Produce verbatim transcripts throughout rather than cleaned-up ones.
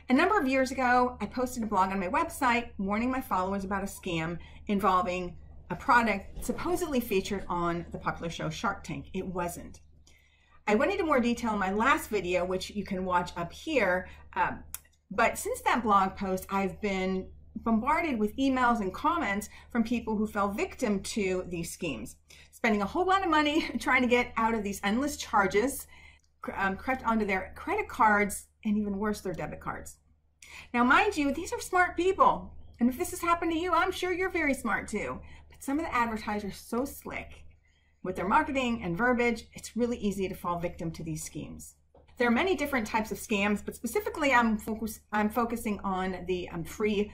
A number of years ago, I posted a blog on my website warning my followers about a scam involving a product supposedly featured on the popular show Shark Tank. It wasn't. I went into more detail in my last video, which you can watch up here. Um, but since that blog post, I've been bombarded with emails and comments from people who fell victim to these schemes, spending a whole lot of money trying to get out of these endless charges, um, crept onto their credit cards, and even worse, their debit cards. Now, mind you, these are smart people. And if this has happened to you, I'm sure you're very smart too. But some of the advertisers are so slick with their marketing and verbiage, it's really easy to fall victim to these schemes. There are many different types of scams, but specifically I'm, focus, I'm focusing on the um, free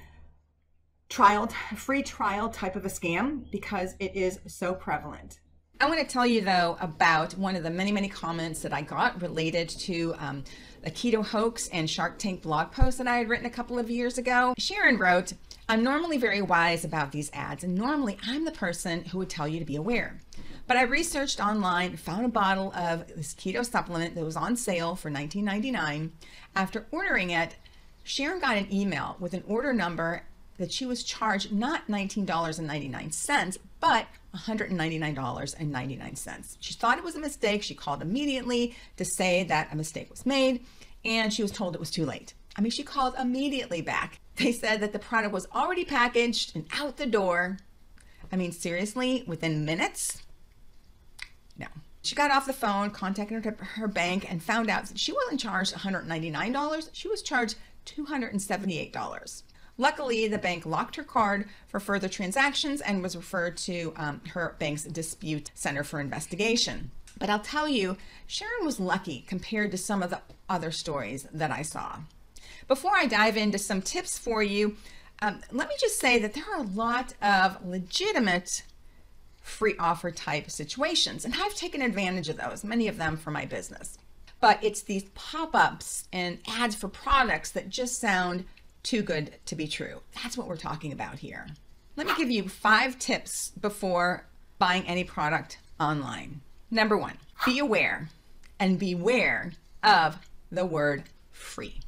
trial, free trial type of a scam because it is so prevalent. I want to tell you though about one of the many, many comments that I got related to um, the Keto hoax and Shark Tank blog post that I had written a couple of years ago. Sharon wrote, "I'm normally very wise about these ads, and normally I'm the person who would tell you to be aware. But I researched online, found a bottle of this keto supplement that was on sale for nineteen ninety-nine. After ordering it, Sharon got an email with an order number that she was charged not nineteen dollars and ninety-nine cents, but one hundred ninety-nine dollars and ninety-nine cents. She thought it was a mistake. She called immediately to say that a mistake was made, and she was told it was too late. I mean, she called immediately back. They said that the product was already packaged and out the door. I mean, seriously, within minutes? No. She got off the phone, contacted her, her bank, and found out that she wasn't charged one hundred ninety-nine dollars. She was charged two hundred seventy-eight dollars. Luckily, the bank locked her card for further transactions and was referred to um, her bank's dispute center for investigation. But I'll tell you, Sharon was lucky compared to some of the other stories that I saw. Before I dive into some tips for you, um, let me just say that there are a lot of legitimate free offer type situations, and I've taken advantage of those, many of them for my business. But it's these pop-ups and ads for products that just sound too good to be true. That's what we're talking about here. Let me give you five tips before buying any product online. Number one, be aware and beware of the word free.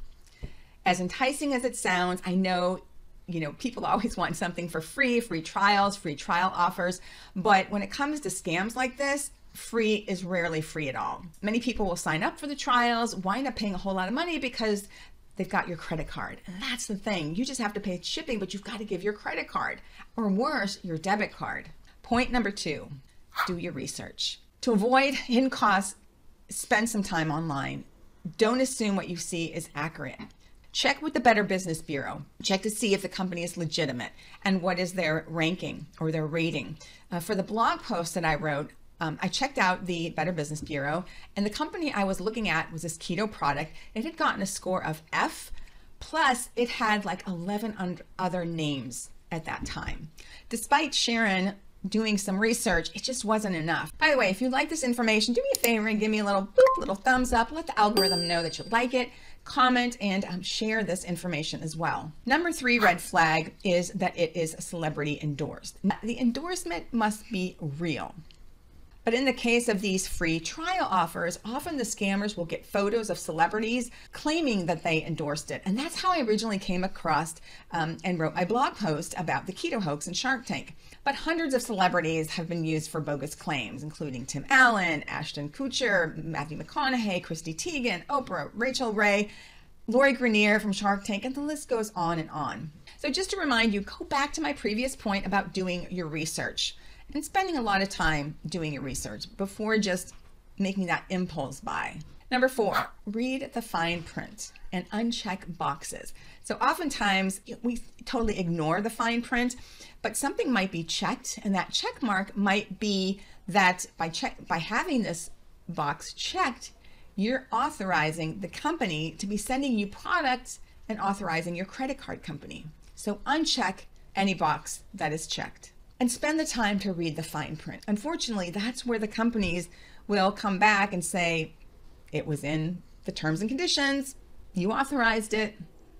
As enticing as it sounds, I know, you know, people always want something for free, free trials, free trial offers. But when it comes to scams like this, free is rarely free at all. Many people will sign up for the trials, wind up paying a whole lot of money because they've got your credit card. And that's the thing. You just have to pay shipping, but you've got to give your credit card, or worse, your debit card. Point number two, do your research. To avoid hidden costs, spend some time online. Don't assume what you see is accurate. Check with the Better Business Bureau. Check to see if the company is legitimate and what is their ranking or their rating. Uh, for the blog post that I wrote, Um, I checked out the Better Business Bureau, and the company I was looking at was this keto product. It had gotten a score of F, plus it had like eleven other names at that time. Despite Sharon doing some research, it just wasn't enough. By the way, if you like this information, do me a favor and give me a little boop, little thumbs up. Let the algorithm know that you like it. Comment and um, share this information as well. Number three red flag is that it is celebrity endorsed. The endorsement must be real. But in the case of these free trial offers, often the scammers will get photos of celebrities claiming that they endorsed it. And that's how I originally came across um, and wrote my blog post about the keto hoax and Shark Tank. But hundreds of celebrities have been used for bogus claims, including Tim Allen, Ashton Kutcher, Matthew McConaughey, Christy Teigen, Oprah, Rachel Ray, Lori Greiner from Shark Tank, and the list goes on and on. So just to remind you, go back to my previous point about doing your research and spending a lot of time doing your research before just making that impulse buy. Number four, read the fine print and uncheck boxes. So oftentimes we totally ignore the fine print, but something might be checked, and that check mark might be that by check by having this box checked, you're authorizing the company to be sending you products and authorizing your credit card company. So uncheck any box that is checked. And spend the time to read the fine print. Unfortunately, that's where the companies will come back and say, it was in the terms and conditions, you authorized it,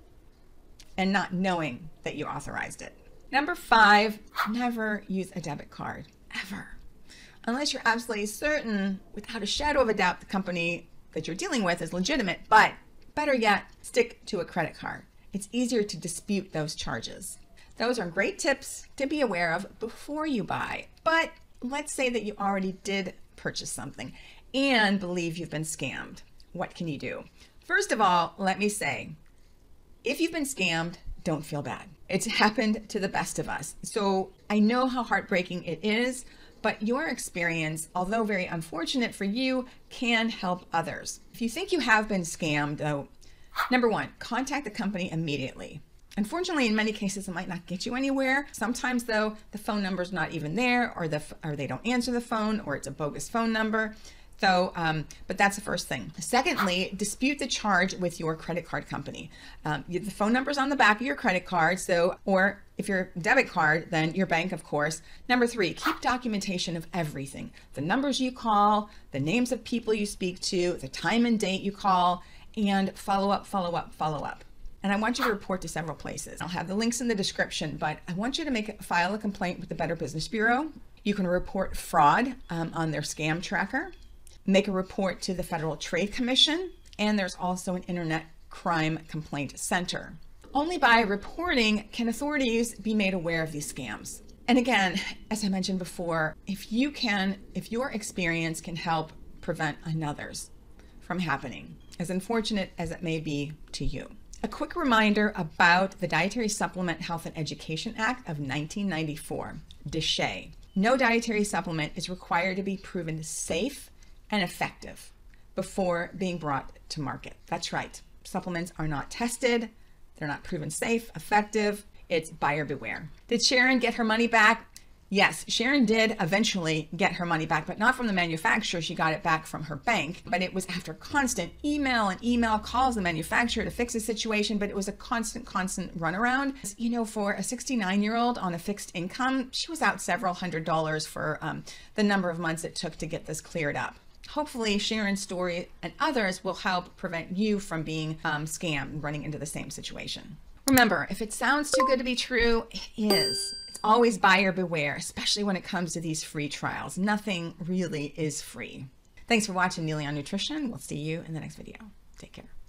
and not knowing that you authorized it. Number five, never use a debit card, ever. Unless you're absolutely certain, without a shadow of a doubt, the company that you're dealing with is legitimate, but Better yet, stick to a credit card. It's easier to dispute those charges. Those are great tips to be aware of before you buy. But let's say that you already did purchase something and believe you've been scammed. What can you do? First of all, let me say, if you've been scammed, don't feel bad. It's happened to the best of us. So I know how heartbreaking it is, but your experience, although very unfortunate for you, can help others. If you think you have been scammed, though, number one, contact the company immediately. Unfortunately, in many cases, it might not get you anywhere. Sometimes, though, the phone number's not even there, or the or they don't answer the phone, or it's a bogus phone number. So, um, but that's the first thing. Secondly, dispute the charge with your credit card company. Um, the phone number's on the back of your credit card, so, or if you're debit card, then your bank, of course. Number three, keep documentation of everything. The numbers you call, the names of people you speak to, the time and date you call, and follow up, follow up, follow up. And I want you to report to several places. I'll have the links in the description, but I want you to make file a complaint with the Better Business Bureau. You can report fraud um, on their scam tracker. Make a report to the Federal Trade Commission, and there's also an Internet Crime Complaint Center. Only by reporting can authorities be made aware of these scams. And again, as I mentioned before, if you can, if your experience can help prevent another's from happening, as unfortunate as it may be to you. A quick reminder about the Dietary Supplement Health and Education Act of nineteen ninety-four, D S H E. No dietary supplement is required to be proven safe and effective before being brought to market. That's right. Supplements are not tested. They're not proven safe, effective. It's buyer beware. Did Sharon get her money back? Yes, Sharon did eventually get her money back, but not from the manufacturer. She got it back from her bank, but it was after constant email and email calls the manufacturer to fix the situation, but it was a constant, constant runaround. You know, for a sixty-nine year old on a fixed income, she was out several hundred dollars for um, the number of months it took to get this cleared up. Hopefully Sharon's story and others will help prevent you from being um, scammed and running into the same situation. Remember, if it sounds too good to be true, it is. It's always buyer beware, especially when it comes to these free trials. Nothing really is free. Thanks for watching Neily on Nutrition. We'll see you in the next video. Take care.